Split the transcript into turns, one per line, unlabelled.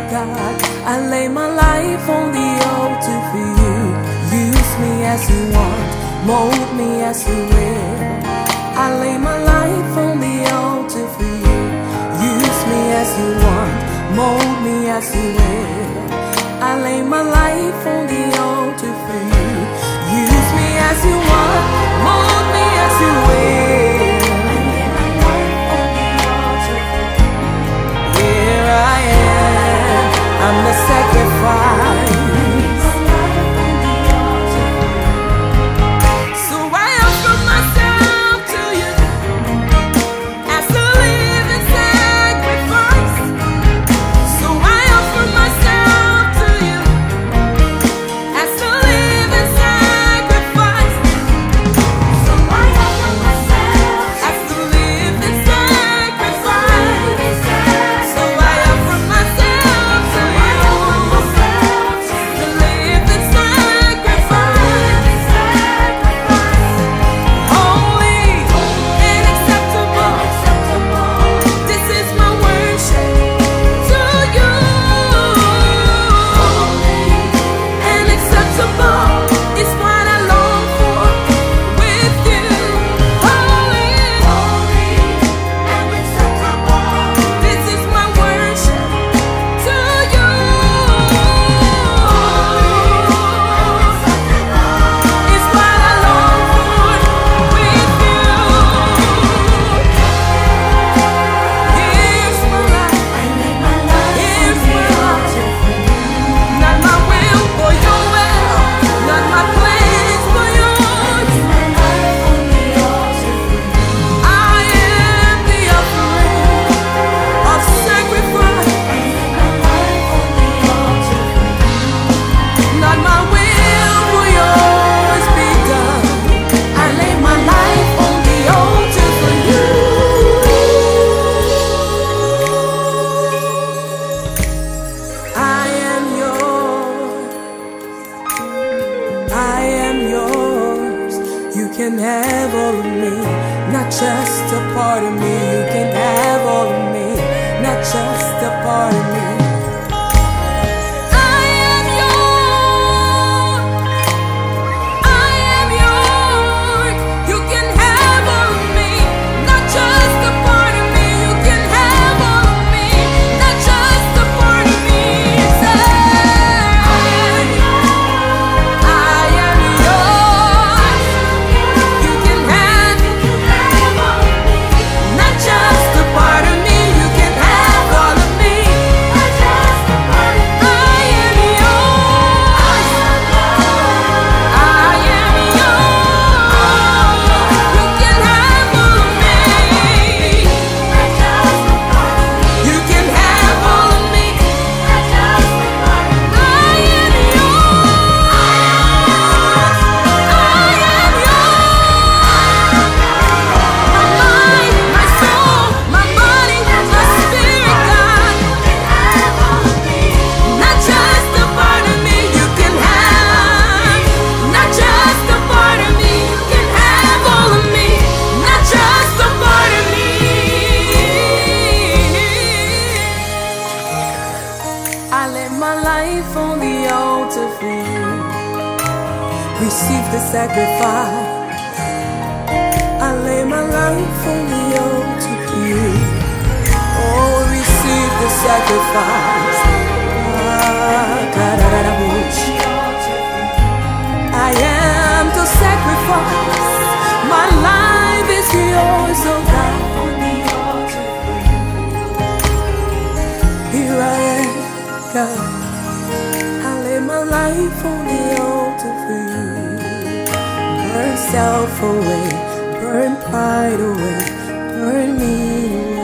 God. I lay my life on the altar for you. Use me as you want, mold me as you will. I lay my life on the altar for you. Use me as you want, mold me as you will. I lay my life on the altar for you. Use me as you want, mold me as you will. Here I am, I'm the sacrifice. So I offer myself to you as a living sacrifice. So I offer myself to you as a living sacrifice. So I offer myself as a living sacrifice. So I offer myself to you, the living sacrifice. Holy and acceptable, this is my worship to you. Holy and acceptable is what I long for with you. Holy and acceptable, this is my worship to you. It's what I long for with you. Here's my life, here's my heart. Not my will for your will, not my plans for yours. I am the offering of sacrifice. Not my will for yours be done. I lay my life on the altar for you. I am yours. I am yours. You can have all of me, not just a part of me. You can have all of me, not just a part of me. I am yours. I am yours. You can have all of me, not just a part of me. You can have all of me, not just a part of me. Say, I am yours. I am yours. You can have all of me, not just a part of me. You can have all of me, not just a part of me. I am yours. I am yours. You can have all of me, not just a part of me. You can have all of me, not just a part of me. I am yours. I am yours. My mind, my soul, my body, my spirit, God. Not just a part of me. You can have, not just a part of me. You can have all of me, not just a part of me. I lay my life on the altar for you. Receive the sacrifice. I lay my life on the altar for you. Oh, receive the sacrifice. I am the sacrifice. My life is yours, oh God. Here I am, God. I lay my life on the altar for you. Burn self away, burn pride away, burn me away.